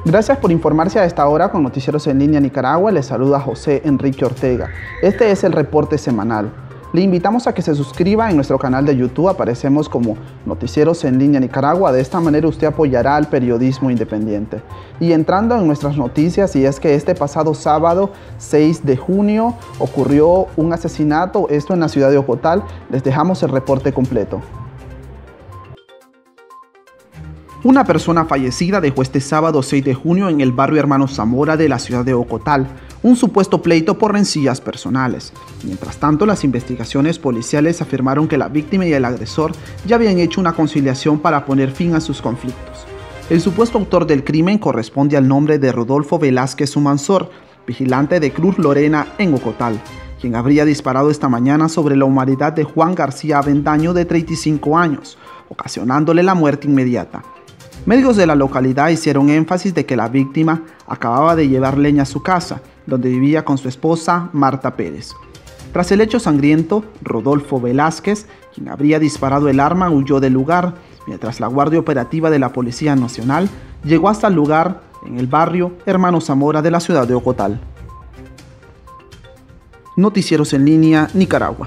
Gracias por informarse a esta hora con Noticieros en Línea Nicaragua. Les saluda José Enrique Ortega. Este es el reporte semanal. Le invitamos a que se suscriba en nuestro canal de YouTube. Aparecemos como Noticieros en Línea Nicaragua. De esta manera usted apoyará al periodismo independiente. Y entrando en nuestras noticias, y es que este pasado sábado 6 de junio ocurrió un asesinato, esto en la ciudad de Ocotal. Les dejamos el reporte completo. Una persona fallecida dejó este sábado 6 de junio en el barrio Hermano Zamora de la ciudad de Ocotal, un supuesto pleito por rencillas personales. Mientras tanto, las investigaciones policiales afirmaron que la víctima y el agresor ya habían hecho una conciliación para poner fin a sus conflictos. El supuesto autor del crimen corresponde al nombre de Rodolfo Velázquez Humansor, vigilante de Cruz Lorena en Ocotal, quien habría disparado esta mañana sobre la humanidad de Juan García Avendaño, de 35 años, ocasionándole la muerte inmediata. Medios de la localidad hicieron énfasis de que la víctima acababa de llevar leña a su casa, donde vivía con su esposa Marta Pérez. Tras el hecho sangriento, Rodolfo Velázquez, quien habría disparado el arma, huyó del lugar, mientras la Guardia Operativa de la Policía Nacional llegó hasta el lugar en el barrio Hermano Zamora de la ciudad de Ocotal. Noticieros en Línea, Nicaragua.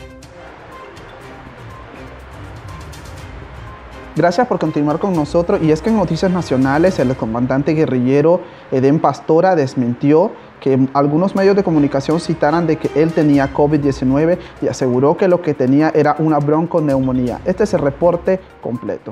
Gracias por continuar con nosotros. Y es que en noticias nacionales, el comandante guerrillero Edén Pastora desmintió que algunos medios de comunicación citaran de que él tenía COVID-19 y aseguró que lo que tenía era una bronconeumonía. Este es el reporte completo.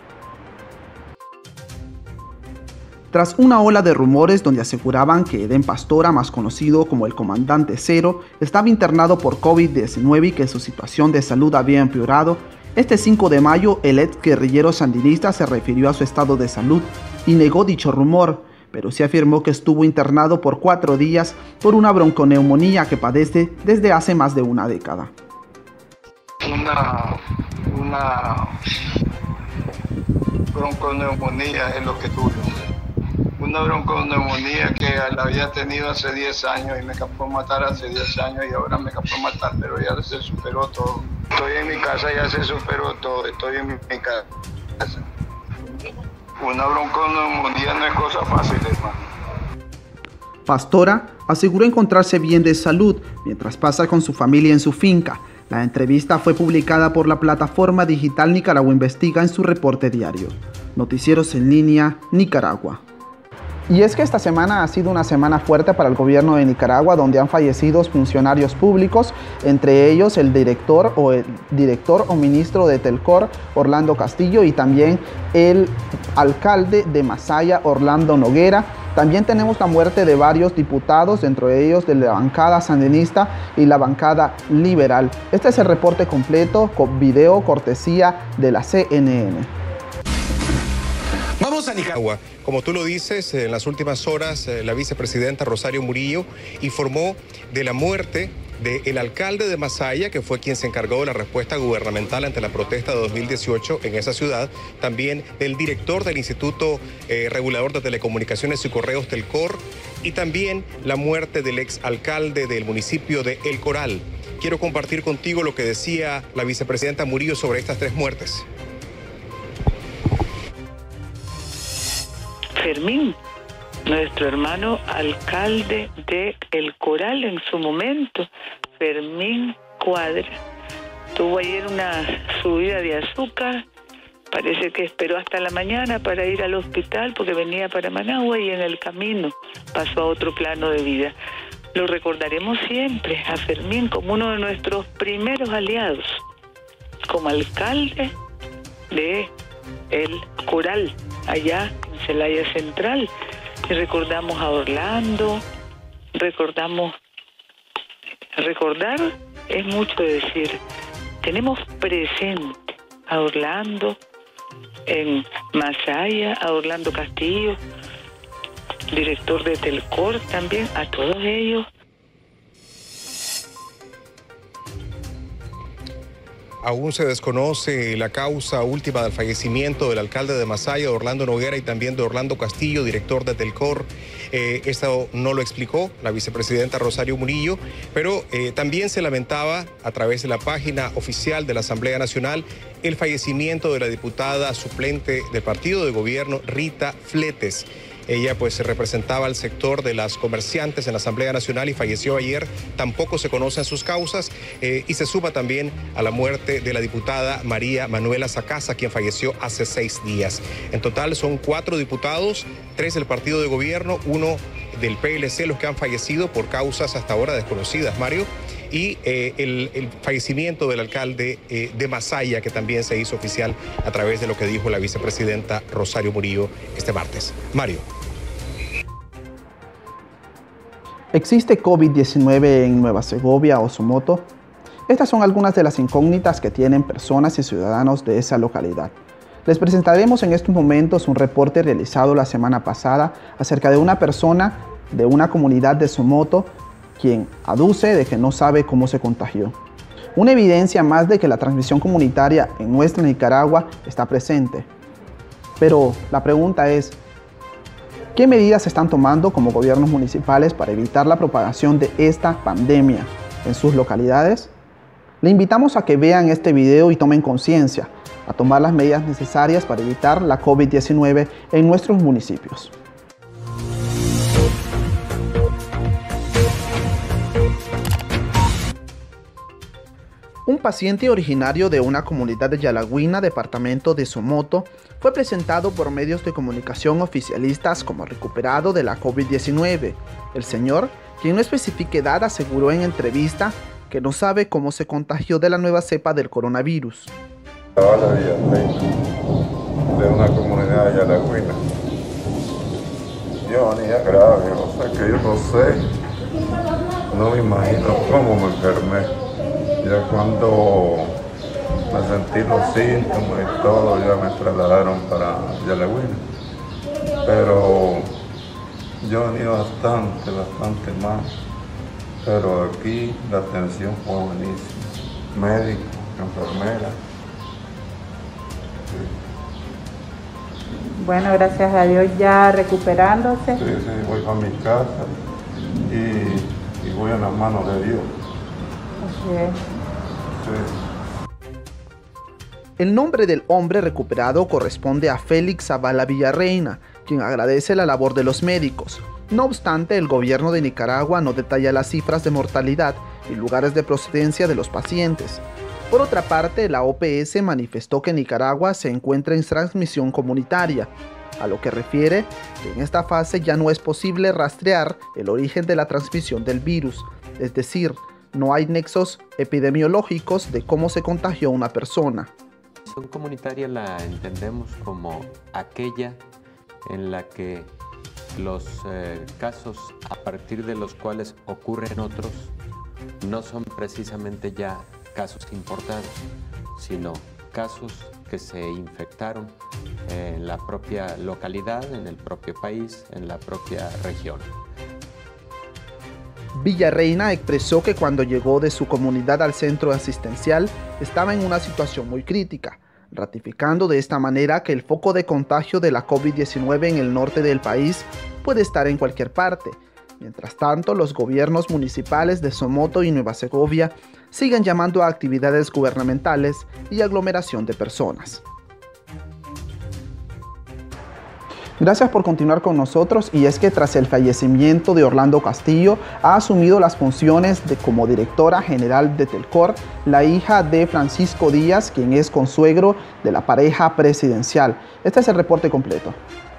Tras una ola de rumores donde aseguraban que Edén Pastora, más conocido como el Comandante Cero, estaba internado por COVID-19 y que su situación de salud había empeorado, este 5 de mayo, el ex guerrillero sandinista se refirió a su estado de salud y negó dicho rumor, pero sí afirmó que estuvo internado por 4 días por una bronconeumonía que padece desde hace más de una década. Una bronconeumonía es lo que tuve. Una bronconeumonía que la había tenido hace 10 años y me capaz matar hace 10 años y ahora me capaz matar, pero ya se superó todo. Estoy en mi casa, ya se superó todo, estoy en mi casa. Una bronconeumonía no es cosa fácil, hermano. Pastora aseguró encontrarse bien de salud mientras pasa con su familia en su finca. La entrevista fue publicada por la plataforma digital Nicaragua Investiga en su reporte diario. Noticieros en Línea, Nicaragua. Y es que esta semana ha sido una semana fuerte para el gobierno de Nicaragua, donde han fallecido funcionarios públicos, entre ellos el director o ministro de Telcor, Orlando Castillo, y también el alcalde de Masaya, Orlando Noguera. También tenemos la muerte de varios diputados, dentro de ellos de la bancada sandinista y la bancada liberal. Este es el reporte completo con video cortesía de la CNN. Vamos a Nicaragua. Como tú lo dices, en las últimas horas la vicepresidenta Rosario Murillo informó de la muerte del alcalde de Masaya, que fue quien se encargó de la respuesta gubernamental ante la protesta de 2018 en esa ciudad, también del director del Instituto Regulador de Telecomunicaciones y Correos, Telcor, y también la muerte del exalcalde del municipio de El Coral. Quiero compartir contigo lo que decía la vicepresidenta Murillo sobre estas 3 muertes. Fermín, nuestro hermano alcalde de El Coral en su momento, Fermín Cuadra, tuvo ayer una subida de azúcar, parece que esperó hasta la mañana para ir al hospital porque venía para Managua y en el camino pasó a otro plano de vida. Lo recordaremos siempre a Fermín como uno de nuestros primeros aliados, como alcalde de El Coral, allá en Celaya Central. Y recordamos a Orlando, recordar es mucho decir. Tenemos presente a Orlando en Masaya, a Orlando Castillo, director de Telcor también, a todos ellos. Aún se desconoce la causa última del fallecimiento del alcalde de Masaya, Orlando Noguera, y también de Orlando Castillo, director de Telcor. Esto no lo explicó la vicepresidenta Rosario Murillo, pero también se lamentaba a través de la página oficial de la Asamblea Nacional el fallecimiento de la diputada suplente del partido de gobierno, Rita Fletes. Ella pues representaba al sector de las comerciantes en la Asamblea Nacional y falleció ayer. Tampoco se conocen sus causas y se suma también a la muerte de la diputada María Manuela Sacasa, quien falleció hace 6 días. En total son 4 diputados, 3 del partido de gobierno, 1 del PLC, los que han fallecido por causas hasta ahora desconocidas, Mario, y el fallecimiento del alcalde de Masaya, que también se hizo oficial a través de lo que dijo la vicepresidenta Rosario Murillo este martes. Mario. ¿Existe COVID-19 en Nueva Segovia o Somoto? Estas son algunas de las incógnitas que tienen personas y ciudadanos de esa localidad. Les presentaremos en estos momentos un reporte realizado la semana pasada acerca de una persona de una comunidad de Somoto quien aduce de que no sabe cómo se contagió. Una evidencia más de que la transmisión comunitaria en nuestra Nicaragua está presente. Pero la pregunta es, ¿qué medidas se están tomando como gobiernos municipales para evitar la propagación de esta pandemia en sus localidades? Le invitamos a que vean este video y tomen conciencia, a tomar las medidas necesarias para evitar la COVID-19 en nuestros municipios. Un paciente originario de una comunidad de Yalaguina, departamento de Somoto, fue presentado por medios de comunicación oficialistas como recuperado de la COVID-19. El señor, quien no especifica edad, aseguró en entrevista que no sabe cómo se contagió de la nueva cepa del coronavirus. De una comunidad de Yalaguina. Yo venía grave, o sea que yo no sé, no me imagino cómo me enfermé. Ya cuando me sentí los síntomas y todo, ya me trasladaron para Yalaguina. Pero yo venía bastante mal. Pero aquí la atención fue buenísima. Médico, enfermera. Sí. Bueno, gracias a Dios ya recuperándose. Sí, voy a mi casa y voy a las manos de Dios. Así es. Sí. El nombre del hombre recuperado corresponde a Félix Zavala Villarreina, quien agradece la labor de los médicos. No obstante, el gobierno de Nicaragua no detalla las cifras de mortalidad y lugares de procedencia de los pacientes. Por otra parte, la OPS manifestó que Nicaragua se encuentra en transmisión comunitaria, a lo que refiere que en esta fase ya no es posible rastrear el origen de la transmisión del virus, es decir, no hay nexos epidemiológicos de cómo se contagió una persona. La transmisión comunitaria la entendemos como aquella en la que los casos a partir de los cuales ocurren otros no son precisamente ya casos importados, sino casos que se infectaron en la propia localidad, en el propio país, en la propia región. Villarreina expresó que cuando llegó de su comunidad al centro asistencial estaba en una situación muy crítica, ratificando de esta manera que el foco de contagio de la COVID-19 en el norte del país puede estar en cualquier parte. Mientras tanto, los gobiernos municipales de Somoto y Nueva Segovia siguen llamando a actividades gubernamentales y aglomeración de personas. Gracias por continuar con nosotros, y es que tras el fallecimiento de Orlando Castillo ha asumido las funciones como directora general de Telcor la hija de Francisco Díaz, quien es consuegro de la pareja presidencial. Este es el reporte completo.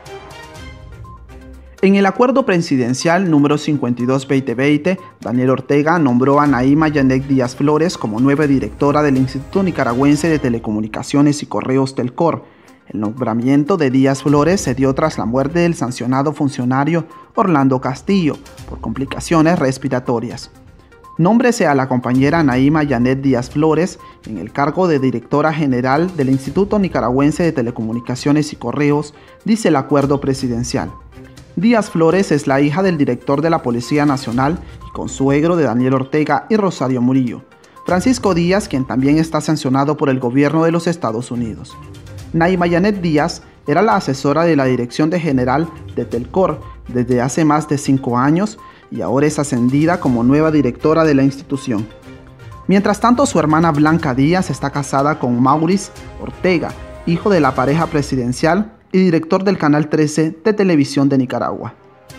En el acuerdo presidencial número 52-2020, Daniel Ortega nombró a Naima Yanet Díaz Flores como nueva directora del Instituto Nicaragüense de Telecomunicaciones y Correos Telcor. El nombramiento de Díaz Flores se dio tras la muerte del sancionado funcionario Orlando Castillo por complicaciones respiratorias. Nómbrese a la compañera Naima Yanet Díaz Flores en el cargo de directora general del Instituto Nicaragüense de Telecomunicaciones y Correos, dice el acuerdo presidencial. Díaz Flores es la hija del director de la Policía Nacional y consuegro de Daniel Ortega y Rosario Murillo, Francisco Díaz, quien también está sancionado por el gobierno de los Estados Unidos. Naima Yanet Díaz era la asesora de la Dirección General de Telcor desde hace más de 5 años y ahora es ascendida como nueva directora de la institución. Mientras tanto, su hermana Blanca Díaz está casada con Maurice Ortega, hijo de la pareja presidencial, y director del Canal 13 de Televisión de Nicaragua.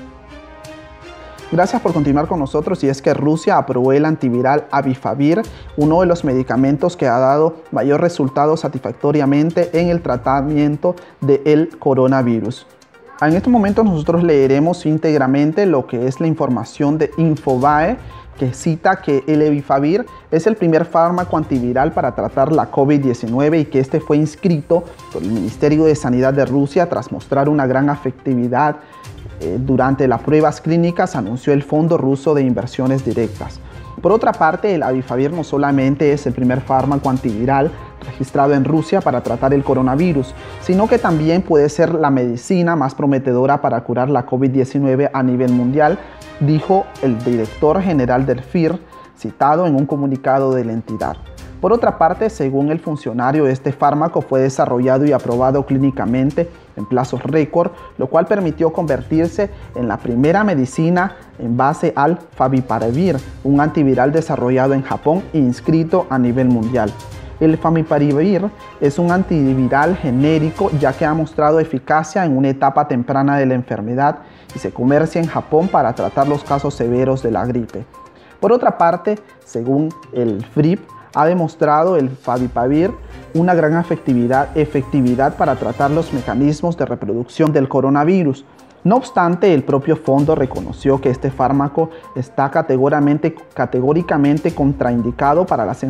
Gracias por continuar con nosotros. Y es que Rusia aprobó el antiviral Avifavir, uno de los medicamentos que ha dado mayor resultado satisfactoriamente en el tratamiento del coronavirus. En estos momentos nosotros leeremos íntegramente lo que es la información de Infobae, que cita que el Avifavir es el primer fármaco antiviral para tratar la COVID-19 y que este fue inscrito por el Ministerio de Sanidad de Rusia tras mostrar una gran efectividad durante las pruebas clínicas, anunció el Fondo Ruso de Inversiones Directas. Por otra parte, el Avifavir no solamente es el primer fármaco antiviral registrado en Rusia para tratar el coronavirus, sino que también puede ser la medicina más prometedora para curar la COVID-19 a nivel mundial, dijo el director general del FIR, citado en un comunicado de la entidad. Por otra parte, según el funcionario, este fármaco fue desarrollado y aprobado clínicamente en plazos récord, lo cual permitió convertirse en la primera medicina en base al Favipiravir, un antiviral desarrollado en Japón e inscrito a nivel mundial. El Favipiravir es un antiviral genérico ya que ha mostrado eficacia en una etapa temprana de la enfermedad y se comercia en Japón para tratar los casos severos de la gripe. Por otra parte, según el FRIP, ha demostrado el Favipiravir una gran efectividad para tratar los mecanismos de reproducción del coronavirus. No obstante, el propio fondo reconoció que este fármaco está categóricamente contraindicado para las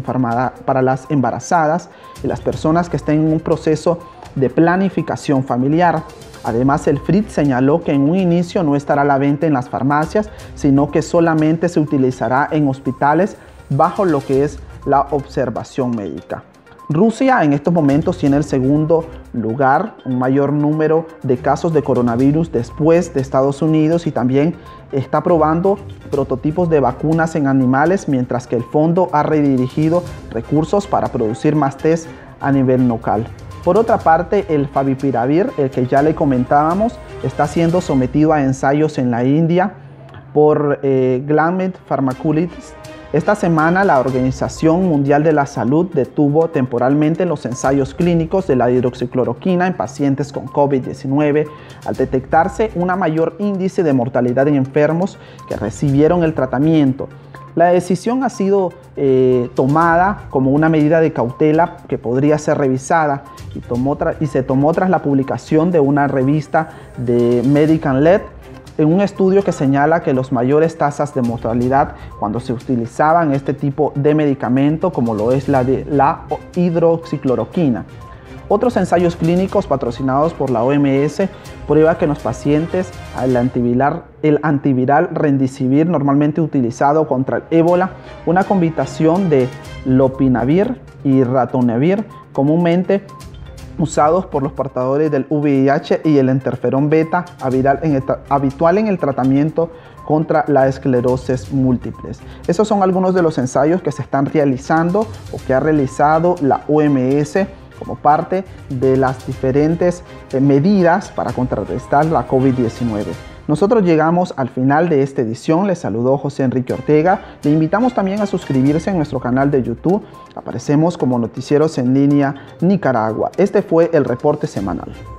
embarazadas y las personas que estén en un proceso de planificación familiar. Además, el FRIP señaló que en un inicio no estará a la venta en las farmacias, sino que solamente se utilizará en hospitales bajo lo que es la observación médica. Rusia en estos momentos tiene el segundo lugar, un mayor número de casos de coronavirus después de Estados Unidos, y también está probando prototipos de vacunas en animales, mientras que el fondo ha redirigido recursos para producir más test a nivel local. Por otra parte, el Favipiravir, el que ya le comentábamos, está siendo sometido a ensayos en la India por Glenmark Pharmaceuticals. Esta semana la Organización Mundial de la Salud detuvo temporalmente los ensayos clínicos de la hidroxicloroquina en pacientes con COVID-19 al detectarse un mayor índice de mortalidad en enfermos que recibieron el tratamiento. La decisión ha sido tomada como una medida de cautela que podría ser revisada y se tomó tras la publicación de una revista de Medical Lead en un estudio que señala que las mayores tasas de mortalidad cuando se utilizaban este tipo de medicamento, como lo es la hidroxicloroquina. Otros ensayos clínicos patrocinados por la OMS prueban que en los pacientes el antiviral Remdesivir, normalmente utilizado contra el ébola, una combinación de lopinavir y ritonavir, comúnmente usados por los portadores del VIH, y el interferón beta habitual en el tratamiento contra la esclerosis múltiples. Esos son algunos de los ensayos que se están realizando o que ha realizado la OMS como parte de las diferentes medidas para contrarrestar la COVID-19. Nosotros llegamos al final de esta edición. Les saludó José Enrique Ortega. Le invitamos también a suscribirse en nuestro canal de YouTube. Aparecemos como Noticieros en Línea Nicaragua. Este fue el reporte semanal.